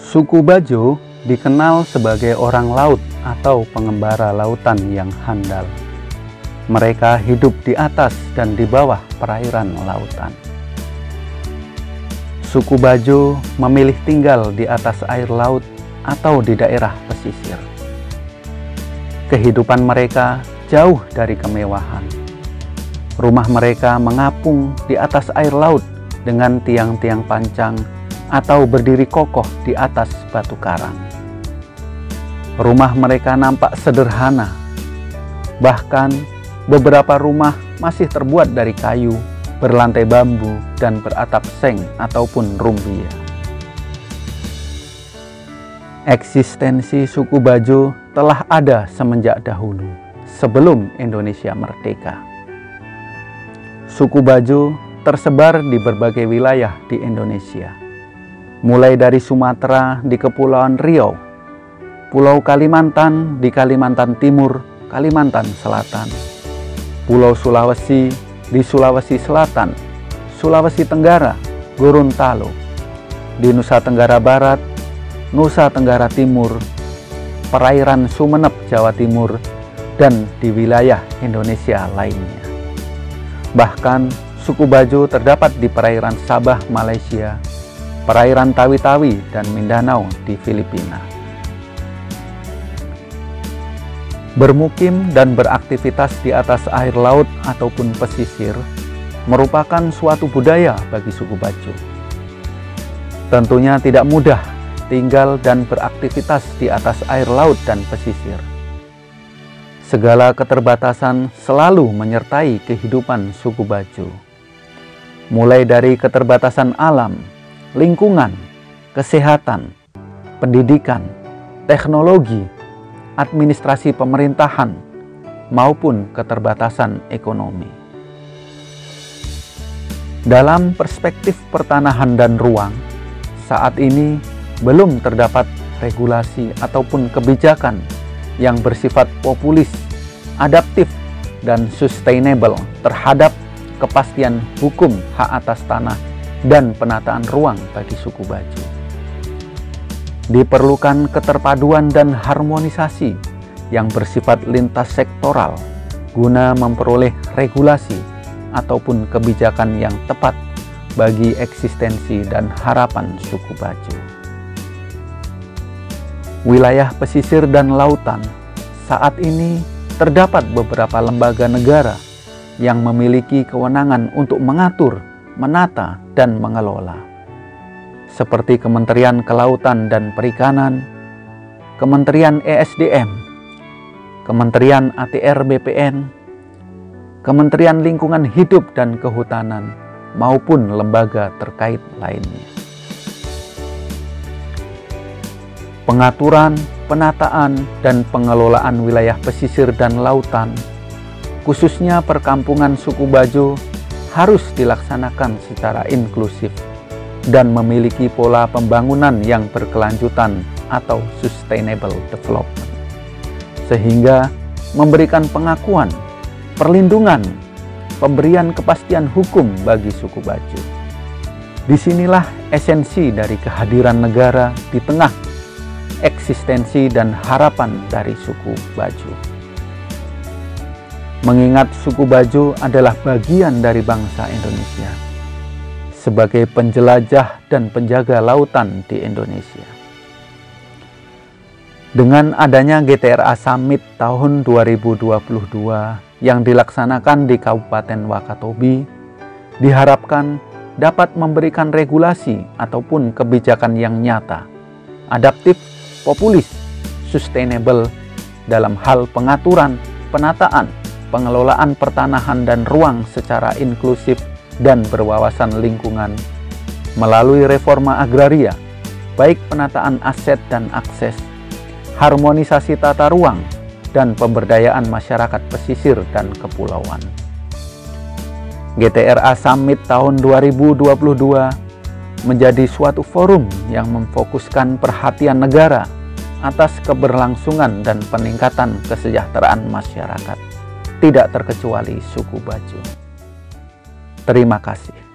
Suku Bajo dikenal sebagai orang laut atau pengembara lautan yang handal. Mereka hidup di atas dan di bawah perairan lautan. Suku Bajo memilih tinggal di atas air laut atau di daerah pesisir. Kehidupan mereka jauh dari kemewahan. Rumah mereka mengapung di atas air laut dengan tiang-tiang pancang atau berdiri kokoh di atas batu karang. Rumah mereka nampak sederhana. Bahkan beberapa rumah masih terbuat dari kayu, berlantai bambu, dan beratap seng ataupun rumbia. Eksistensi suku Bajo telah ada semenjak dahulu, sebelum Indonesia merdeka. Suku Bajo tersebar di berbagai wilayah di Indonesia, mulai dari Sumatera di Kepulauan Riau, Pulau Kalimantan di Kalimantan Timur, Kalimantan Selatan, Pulau Sulawesi di Sulawesi Selatan, Sulawesi Tenggara, Gorontalo, di Nusa Tenggara Barat, Nusa Tenggara Timur, perairan Sumeneb, Jawa Timur, dan di wilayah Indonesia lainnya. Bahkan suku Bajo terdapat di perairan Sabah, Malaysia, perairan Tawi-Tawi dan Mindanao di Filipina. Bermukim dan beraktivitas di atas air laut ataupun pesisir merupakan suatu budaya bagi suku Bajo. Tentunya tidak mudah tinggal dan beraktivitas di atas air laut dan pesisir. Segala keterbatasan selalu menyertai kehidupan suku Bajo. Mulai dari keterbatasan alam, lingkungan, kesehatan, pendidikan, teknologi, administrasi pemerintahan, maupun keterbatasan ekonomi. Dalam perspektif pertanahan dan ruang, saat ini belum terdapat regulasi ataupun kebijakan yang bersifat populis, adaptif, dan sustainable terhadap kepastian hukum hak atas tanah dan penataan ruang bagi suku Bajo. Diperlukan keterpaduan dan harmonisasi yang bersifat lintas sektoral guna memperoleh regulasi ataupun kebijakan yang tepat bagi eksistensi dan harapan suku Bajo. Wilayah pesisir dan lautan saat ini terdapat beberapa lembaga negara yang memiliki kewenangan untuk mengatur, menata, dan mengelola, seperti Kementerian Kelautan dan Perikanan, Kementerian ESDM, Kementerian ATR BPN, Kementerian Lingkungan Hidup dan Kehutanan, maupun lembaga terkait lainnya. Pengaturan, penataan, dan pengelolaan wilayah pesisir dan lautan, khususnya perkampungan suku Bajo, harus dilaksanakan secara inklusif dan memiliki pola pembangunan yang berkelanjutan atau sustainable development, sehingga memberikan pengakuan, perlindungan, pemberian kepastian hukum bagi suku Bajo. Disinilah esensi dari kehadiran negara di tengah eksistensi dan harapan dari suku Bajo. Mengingat suku Bajo adalah bagian dari bangsa Indonesia sebagai penjelajah dan penjaga lautan di Indonesia. Dengan adanya GTRA Summit tahun 2022 yang dilaksanakan di Kabupaten Wakatobi, diharapkan dapat memberikan regulasi ataupun kebijakan yang nyata, adaptif, populis, sustainable dalam hal pengaturan, penataan, pengelolaan pertanahan dan ruang secara inklusif dan berwawasan lingkungan melalui reforma agraria, baik penataan aset dan akses, harmonisasi tata ruang, dan pemberdayaan masyarakat pesisir dan kepulauan. GTRA Summit tahun 2022 menjadi suatu forum yang memfokuskan perhatian negara atas keberlangsungan dan peningkatan kesejahteraan masyarakat, tidak terkecuali suku Bajo. Terima kasih.